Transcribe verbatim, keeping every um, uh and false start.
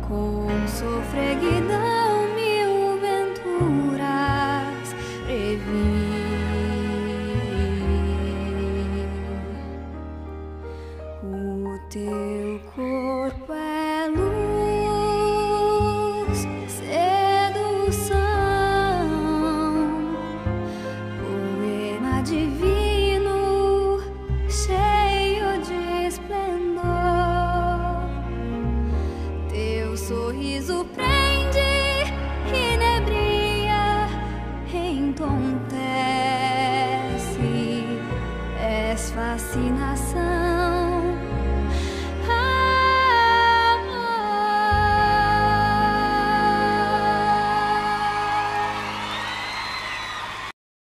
Com sofreguidão mil venturas previ. O teu corpo é luz, sedução, poema divino, cheio de esplendor. Teu sorriso prende, inebria, entontece, és fascinante.